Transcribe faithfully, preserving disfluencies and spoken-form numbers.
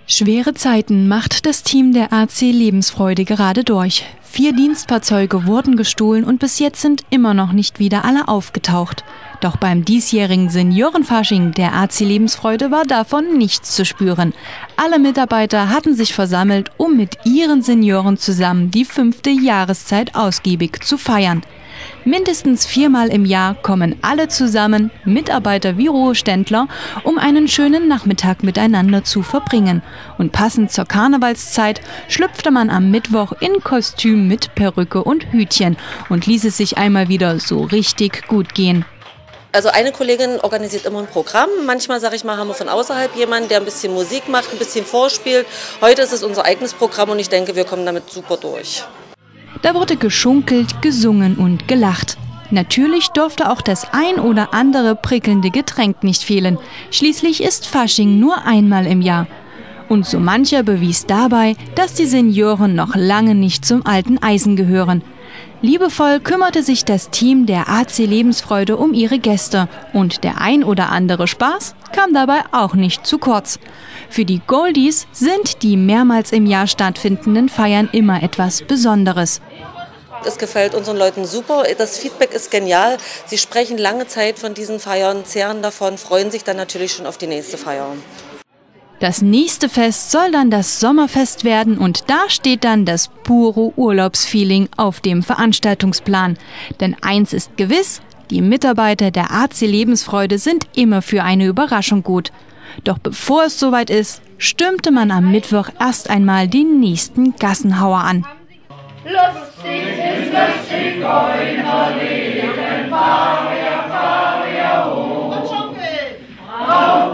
Schwere Zeiten macht das Team der A C Lebensfreude gerade durch. Vier Dienstfahrzeuge wurden gestohlen und bis jetzt sind immer noch nicht wieder alle aufgetaucht. Doch beim diesjährigen Seniorenfasching der A C Lebensfreude war davon nichts zu spüren. Alle Mitarbeiter hatten sich versammelt, um mit ihren Senioren zusammen die fünfte Jahreszeit ausgiebig zu feiern. Mindestens viermal im Jahr kommen alle zusammen, Mitarbeiter wie Ruheständler, um einen schönen Nachmittag miteinander zu verbringen. Und passend zur Karnevalszeit schlüpfte man am Mittwoch in Kostüm mit Perücke und Hütchen und ließ es sich einmal wieder so richtig gut gehen. Also eine Kollegin organisiert immer ein Programm. Manchmal, sage ich mal, haben wir von außerhalb jemanden, der ein bisschen Musik macht, ein bisschen vorspielt. Heute ist es unser eigenes Programm und ich denke, wir kommen damit super durch. Da wurde geschunkelt, gesungen und gelacht. Natürlich durfte auch das ein oder andere prickelnde Getränk nicht fehlen. Schließlich ist Fasching nur einmal im Jahr. Und so mancher bewies dabei, dass die Senioren noch lange nicht zum alten Eisen gehören. Liebevoll kümmerte sich das Team der A C Lebensfreude um ihre Gäste und der ein oder andere Spaß kam dabei auch nicht zu kurz. Für die Goldies sind die mehrmals im Jahr stattfindenden Feiern immer etwas Besonderes. Es gefällt unseren Leuten super, das Feedback ist genial. Sie sprechen lange Zeit von diesen Feiern, zehren davon, freuen sich dann natürlich schon auf die nächste Feier. Das nächste Fest soll dann das Sommerfest werden und da steht dann das pure Urlaubsfeeling auf dem Veranstaltungsplan. Denn eins ist gewiss, die Mitarbeiter der A C Lebensfreude sind immer für eine Überraschung gut. Doch bevor es soweit ist, stimmte man am Mittwoch erst einmal den nächsten Gassenhauer an. Lustig ist das Zigeunerleben, fahr wir, fahr wir hoch. Auf